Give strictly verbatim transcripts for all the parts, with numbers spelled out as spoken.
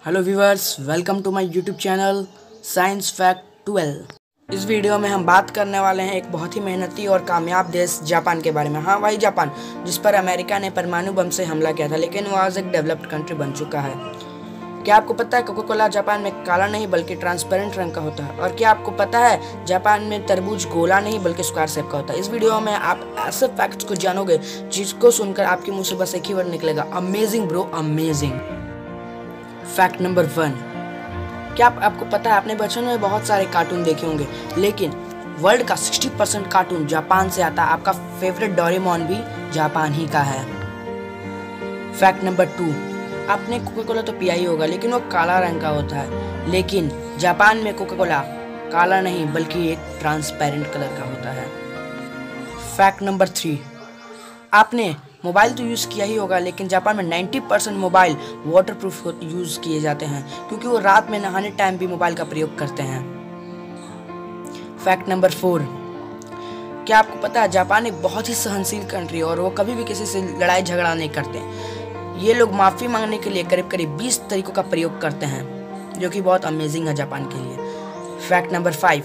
Hello viewers, welcome to my YouTube channel science fact twelve. इस video में हम बात करने वाले हैं एक बहुत ही मेहनती और कामयाब देश जापान के बारे में। हाँ, वही जापान जिस पर अमेरिका ने परमाणु बम से हमला किया था, लेकिन वो आज एक डेवलप्ड कंट्री बन चुका है। क्या आपको पता है कोका कोला जापान में काला नहीं बल्कि ट्रांसपेरेंट रंग का होता है? और क्या आपको पता है जापान में तरबूज गोला नहीं बल्कि स्क्वायर शेप का होता है? इस वीडियो में आप ऐसे फैक्ट्स को जानोगे जिसको सुनकर आपके मुंह से बस एक ही वर्ड निकलेगा, amazing bro, amazing. Fact number one, क्या आप, आपको पता है आपने बचपन में बहुत सारे कार्टून देखे होंगे, लेकिन वर्ल्ड का साठ परसेंट कार्टून जापान से आता है। आपका फेवरेट डोरेमोन भी जापान ही का है। फैक्ट नंबर टू, आपने कोका कोला तो पिया ही होगा, लेकिन वो काला रंग का होता है। लेकिन जापान में कोका कोला काला नहीं बल्कि एक ट्रांसपेरेंट कलर का होता है। फैक्ट नंबर थ्री, आपने मोबाइल तो यूज़ किया ही होगा, लेकिन जापान में नब्बे परसेंट मोबाइल वाटरप्रूफ यूज़ किए जाते हैं, क्योंकि वो रात में नहाने टाइम भी मोबाइल का प्रयोग करते हैं। फैक्ट नंबर फोर, क्या आपको पता है जापान एक बहुत ही सहनशील कंट्री है और वो कभी भी किसी से लड़ाई झगड़ा नहीं करते। ये लोग माफ़ी मांगने के लिए करीब करीब बीस तरीकों का प्रयोग करते हैं, जो कि बहुत अमेजिंग है जापान के लिए। फैक्ट नंबर फाइव,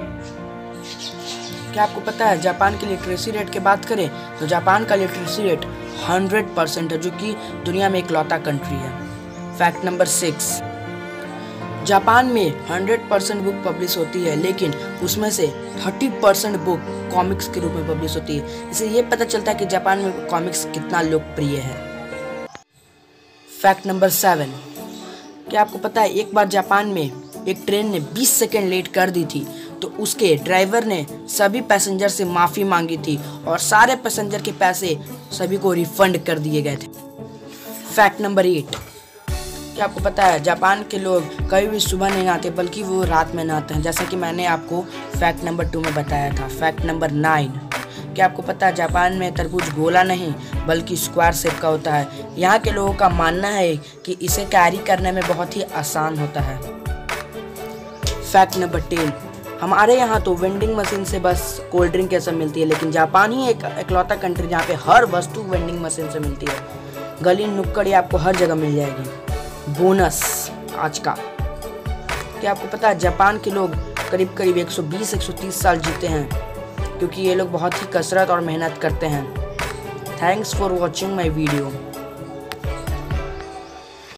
क्या आपको पता है जापान की लिटरेसी रेट की बात करें तो जापान का लिटरेसी रेट सौ परसेंट है, जो कि दुनिया में इकलौता कंट्री है। फैक्ट नंबर सिक्स, जापान में सौ परसेंट बुक पब्लिश होती है, लेकिन उसमें से तीस परसेंट बुक कॉमिक्स के रूप में पब्लिश होती है। इससे ये पता चलता है कि जापान में कॉमिक्स कितना लोकप्रिय है। फैक्ट नंबर सेवन, क्या आपको पता है एक बार जापान में एक ट्रेन ने बीस सेकेंड लेट कर दी थी, तो उसके ड्राइवर ने सभी पैसेंजर से माफ़ी मांगी थी और सारे पैसेंजर के पैसे सभी को रिफंड कर दिए गए थे। फैक्ट नंबर एट, क्या आपको पता है जापान के लोग कभी भी सुबह नहीं नहाते बल्कि वो रात में नहाते हैं, जैसा कि मैंने आपको फैक्ट नंबर टू में बताया था। फैक्ट नंबर नाइन, क्या आपको पता है जापान में तरबूज गोला नहीं बल्कि स्क्वायर शेप का होता है। यहाँ के लोगों का मानना है कि इसे कैरी करने में बहुत ही आसान होता है। फैक्ट नंबर टेन, हमारे यहाँ तो वेंडिंग मशीन से बस कोल्ड ड्रिंक ये सब मिलती है, लेकिन जापान ही एक इकलौता कंट्री जहाँ पे हर वस्तु वेंडिंग मशीन से मिलती है। गली नुक्कड़ आपको हर जगह मिल जाएगी। बोनस आज का, क्या आपको पता है जापान के लोग करीब करीब एक सौ बीस एक सौ तीस साल जीते हैं, क्योंकि ये लोग बहुत ही कसरत और मेहनत करते हैं। Thanks for watching my video.